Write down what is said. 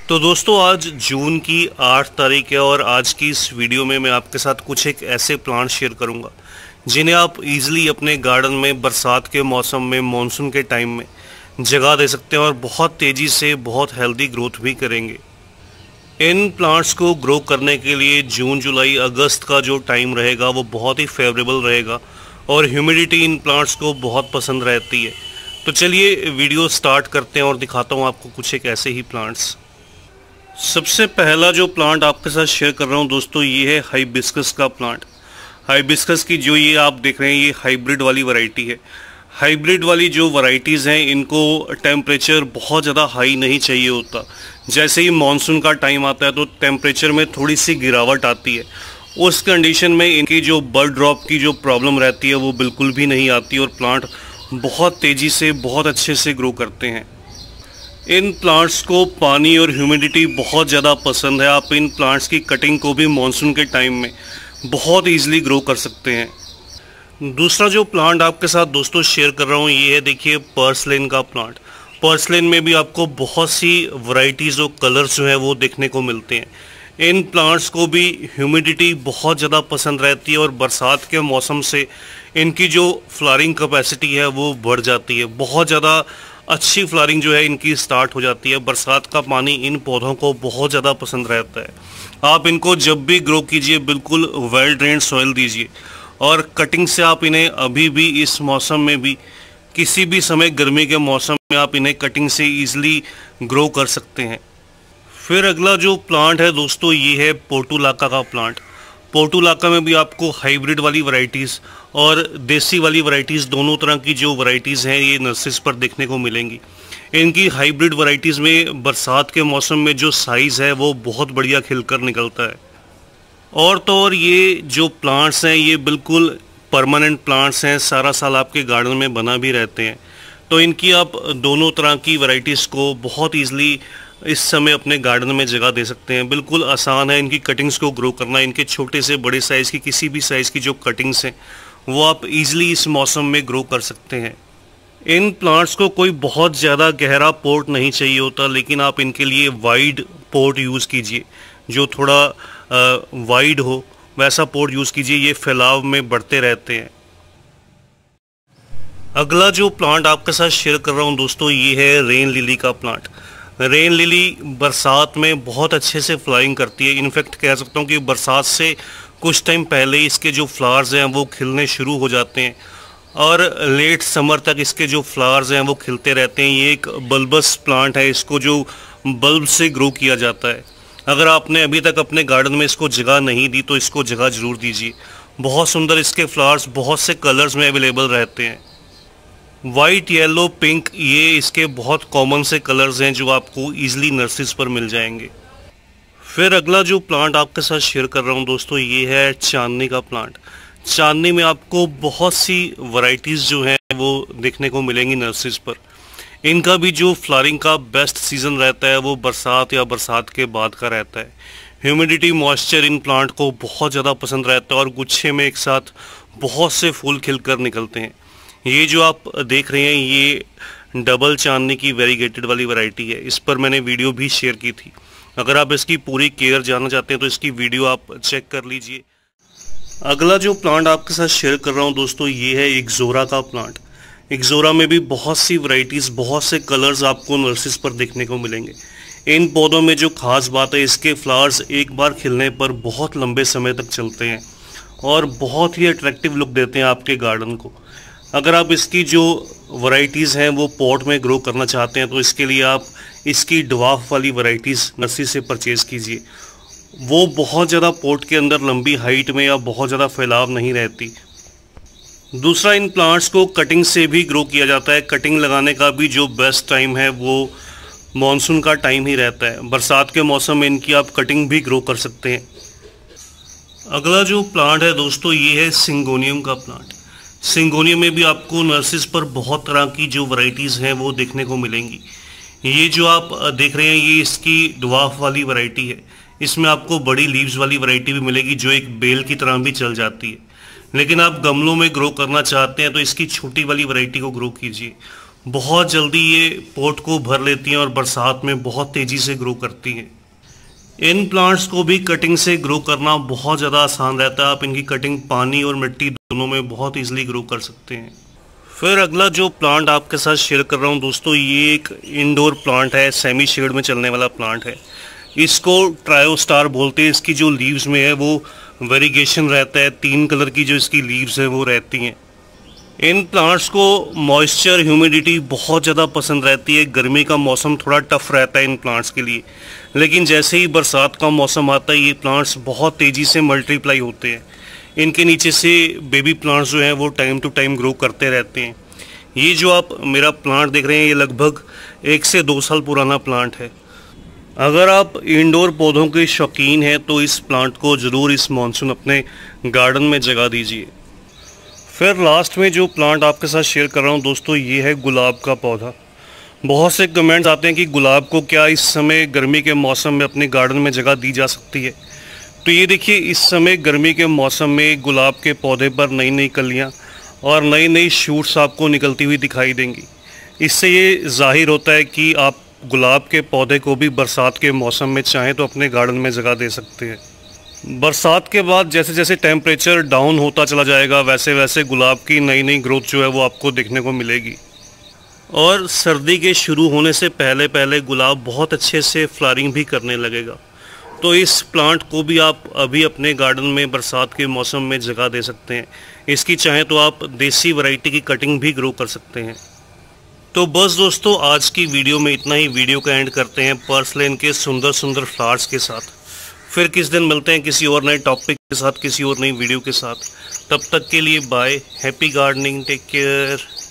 तो दोस्तों आज जून की 8 तारीख है और आज की इस वीडियो में मैं आपके साथ कुछ एक ऐसे प्लांट शेयर करूंगा जिन्हें आप इजीली अपने गार्डन में बरसात के मौसम में मानसून के टाइम में जगह दे सकते हैं और बहुत तेज़ी से बहुत हेल्दी ग्रोथ भी करेंगे। इन प्लांट्स को ग्रो करने के लिए जून जुलाई अगस्त का जो टाइम रहेगा वो बहुत ही फेवरेबल रहेगा और ह्यूमिडिटी इन प्लांट्स को बहुत पसंद रहती है। तो चलिए वीडियो स्टार्ट करते हैं और दिखाता हूँ आपको कुछ एक ऐसे ही प्लांट्स। सबसे पहला जो प्लांट आपके साथ शेयर कर रहा हूँ दोस्तों, ये है हाइबिस्कस का प्लांट। हाइबिस्कस की जो ये आप देख रहे हैं ये हाइब्रिड वाली वैरायटी है। हाइब्रिड वाली जो वैरायटीज़ हैं इनको टेम्परेचर बहुत ज़्यादा हाई नहीं चाहिए होता। जैसे ही मानसून का टाइम आता है तो टेम्परेचर में थोड़ी सी गिरावट आती है, उस कंडीशन में इनकी जो बर्ड ड्रॉप की जो प्रॉब्लम रहती है वो बिल्कुल भी नहीं आती और प्लांट बहुत तेज़ी से बहुत अच्छे से ग्रो करते हैं। इन प्लांट्स को पानी और ह्यूमिडिटी बहुत ज़्यादा पसंद है। आप इन प्लांट्स की कटिंग को भी मानसून के टाइम में बहुत ईजिली ग्रो कर सकते हैं। दूसरा जो प्लांट आपके साथ दोस्तों शेयर कर रहा हूँ ये है, देखिए पर्सलेन का प्लांट। पर्सलेन में भी आपको बहुत सी वैरायटीज़ और कलर्स जो हैं वो देखने को मिलते हैं। इन प्लांट्स को भी ह्यूमिडिटी बहुत ज़्यादा पसंद रहती है और बरसात के मौसम से इनकी जो फ्लावरिंग कैपेसिटी है वो बढ़ जाती है। बहुत ज़्यादा अच्छी फ्लावरिंग जो है इनकी स्टार्ट हो जाती है। बरसात का पानी इन पौधों को बहुत ज़्यादा पसंद रहता है। आप इनको जब भी ग्रो कीजिए बिल्कुल वेल ड्रेन्ड सॉइल दीजिए और कटिंग से आप इन्हें अभी भी इस मौसम में भी किसी भी समय गर्मी के मौसम में आप इन्हें कटिंग से ईजिली ग्रो कर सकते हैं। फिर अगला जो प्लांट है दोस्तों ये है पोर्टुलाका का प्लांट। पोर्टुलाका में भी आपको हाइब्रिड वाली वैरायटीज़ और देसी वाली वैरायटीज़ दोनों तरह की जो वैरायटीज़ हैं ये नर्सरीज पर देखने को मिलेंगी। इनकी हाइब्रिड वैरायटीज़ में बरसात के मौसम में जो साइज़ है वो बहुत बढ़िया खिलकर निकलता है। और तो और ये जो प्लांट्स हैं ये बिल्कुल परमानेंट प्लांट्स हैं, सारा साल आपके गार्डन में बना भी रहते हैं। तो इनकी आप दोनों तरह की वैरायटीज़ को बहुत ईजिली इस समय अपने गार्डन में जगह दे सकते हैं। बिल्कुल आसान है इनकी कटिंग्स को ग्रो करना। इनके छोटे से बड़े साइज़ की किसी भी साइज़ की जो कटिंग्स हैं वो आप इजीली इस मौसम में ग्रो कर सकते हैं। इन प्लांट्स को कोई बहुत ज़्यादा गहरा पोर्ट नहीं चाहिए होता, लेकिन आप इनके लिए वाइड पोर्ट यूज़ कीजिए, जो थोड़ा वाइड हो वैसा पोर्ट यूज़ कीजिए। ये फैलाव में बढ़ते रहते हैं। अगला जो प्लांट आपके साथ शेयर कर रहा हूँ दोस्तों ये है रेन लिली का प्लांट। रेन लिली बरसात में बहुत अच्छे से फ्लावरिंग करती है। इनफैक्ट कह सकता हूँ कि बरसात से कुछ टाइम पहले इसके जो फ्लावर्स हैं वो खिलने शुरू हो जाते हैं और लेट समर तक इसके जो फ्लावर्स हैं वो खिलते रहते हैं। ये एक बल्बस प्लांट है, इसको जो बल्ब से ग्रो किया जाता है। अगर आपने अभी तक अपने गार्डन में इसको जगह नहीं दी तो इसको जगह ज़रूर दीजिए। बहुत सुंदर इसके फ्लावर्स बहुत से कलर्स में अवेलेबल रहते हैं। वाइट, येलो, पिंक, ये इसके बहुत कॉमन से कलर्स हैं जो आपको ईजिली नर्सरीज पर मिल जाएंगे। फिर अगला जो प्लांट आपके साथ शेयर कर रहा हूँ दोस्तों ये है चांदनी का प्लांट। चांदनी में आपको बहुत सी वैरायटीज़ जो हैं वो देखने को मिलेंगी नर्सरीज पर। इनका भी जो फ्लावरिंग का बेस्ट सीज़न रहता है वो बरसात या बरसात के बाद का रहता है। ह्यूमिडिटी मॉइस्चर इन प्लांट को बहुत ज़्यादा पसंद रहता है और गुच्छे में एक साथ बहुत से फूल खिलकर निकलते हैं। ये जो आप देख रहे हैं ये डबल चांदनी की वेरीगेटेड वाली वैरायटी है। इस पर मैंने वीडियो भी शेयर की थी। अगर आप इसकी पूरी केयर जानना चाहते हैं तो इसकी वीडियो आप चेक कर लीजिए। अगला जो प्लांट आपके साथ शेयर कर रहा हूँ दोस्तों ये है इक्ज़ोरा का प्लांट। इक्ज़ोरा में भी बहुत सी वैरायटीज़ बहुत से कलर्स आपको नर्सरीज पर देखने को मिलेंगे। इन पौधों में जो खास बात है इसके फ्लावर्स एक बार खिलने पर बहुत लंबे समय तक चलते हैं और बहुत ही अट्रैक्टिव लुक देते हैं आपके गार्डन को। अगर आप इसकी जो वैरायटीज़ हैं वो पॉट में ग्रो करना चाहते हैं तो इसके लिए आप इसकी ड्वार्फ वाली वैरायटीज़ नर्सरी से परचेज़ कीजिए। वो बहुत ज़्यादा पॉट के अंदर लंबी हाइट में या बहुत ज़्यादा फैलाव नहीं रहती। दूसरा, इन प्लांट्स को कटिंग से भी ग्रो किया जाता है। कटिंग लगाने का भी जो बेस्ट टाइम है वो मानसून का टाइम ही रहता है। बरसात के मौसम में इनकी आप कटिंग भी ग्रो कर सकते हैं। अगला जो प्लांट है दोस्तों ये है सिंगोनियम का प्लांट। सिंगोनियम में भी आपको नर्सरीज पर बहुत तरह की जो वैरायटीज़ हैं वो देखने को मिलेंगी। ये जो आप देख रहे हैं ये इसकी ड्वार्फ वाली वैरायटी है। इसमें आपको बड़ी लीव्स वाली वैरायटी भी मिलेगी जो एक बेल की तरह भी चल जाती है। लेकिन आप गमलों में ग्रो करना चाहते हैं तो इसकी छोटी वाली वैरायटी को ग्रो कीजिए। बहुत जल्दी ये पॉट को भर लेती हैं और बरसात में बहुत तेज़ी से ग्रो करती हैं। इन प्लांट्स को भी कटिंग से ग्रो करना बहुत ज़्यादा आसान रहता है। आप इनकी कटिंग पानी और मिट्टी दोनों में बहुत ईजिली ग्रो कर सकते हैं। फिर अगला जो प्लांट आपके साथ शेयर कर रहा हूँ दोस्तों, ये एक इंडोर प्लांट है, सेमी शेड में चलने वाला प्लांट है। इसको ट्रायोस्टार बोलते हैं। इसकी जो लीव्स में है वो वेरिगेशन रहता है, 3 कलर की जो इसकी लीव्स हैं वो रहती हैं। इन प्लांट्स को मॉइस्चर, ह्यूमिडिटी बहुत ज़्यादा पसंद रहती है। गर्मी का मौसम थोड़ा टफ रहता है इन प्लांट्स के लिए, लेकिन जैसे ही बरसात का मौसम आता है ये प्लांट्स बहुत तेज़ी से मल्टीप्लाई होते हैं। इनके नीचे से बेबी प्लांट्स जो हैं वो टाइम टू टाइम ग्रो करते रहते हैं। ये जो आप मेरा प्लांट देख रहे हैं ये लगभग 1 से 2 साल पुराना प्लांट है। अगर आप इंडोर पौधों के शौकीन हैं तो इस प्लांट को ज़रूर इस मॉनसून अपने गार्डन में जगह दीजिए। फिर लास्ट में जो प्लांट आपके साथ शेयर कर रहा हूँ दोस्तों, ये है गुलाब का पौधा। बहुत से कमेंट्स आते हैं कि गुलाब को क्या इस समय गर्मी के मौसम में अपने गार्डन में जगह दी जा सकती है। तो ये देखिए, इस समय गर्मी के मौसम में गुलाब के पौधे पर नई नई कलियाँ और नई नई शूट्स आपको निकलती हुई दिखाई देंगी। इससे ये जाहिर होता है कि आप गुलाब के पौधे को भी बरसात के मौसम में चाहें तो अपने गार्डन में जगह दे सकते हैं। बरसात के बाद जैसे जैसे टेम्परेचर डाउन होता चला जाएगा वैसे वैसे गुलाब की नई नई ग्रोथ जो है वो आपको देखने को मिलेगी। और सर्दी के शुरू होने से पहले पहले गुलाब बहुत अच्छे से फ्लावरिंग भी करने लगेगा। तो इस प्लांट को भी आप अभी अपने गार्डन में बरसात के मौसम में जगह दे सकते हैं। इसकी चाहें तो आप देसी वैरायटी की कटिंग भी ग्रो कर सकते हैं। तो बस दोस्तों, आज की वीडियो में इतना ही। वीडियो का एंड करते हैं पर्सलेन के सुंदर सुंदर फ्लावर्स के साथ। फिर किस दिन मिलते हैं किसी और नए टॉपिक के साथ, किसी और नई वीडियो के साथ। तब तक के लिए bye, happy gardening, take care.